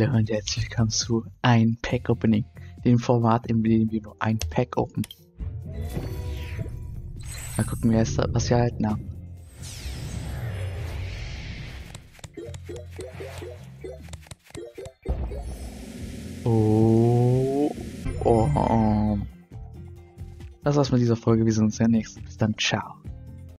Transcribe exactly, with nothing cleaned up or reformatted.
Leute und herzlich willkommen zu ein Pack Opening, dem Format, in dem wir nur ein Pack open. Mal gucken, wer ist da, was wir erhalten haben. Oh, oh, oh. Das war's mit dieser Folge, wir sehen uns ja nächstes. Bis dann, ciao.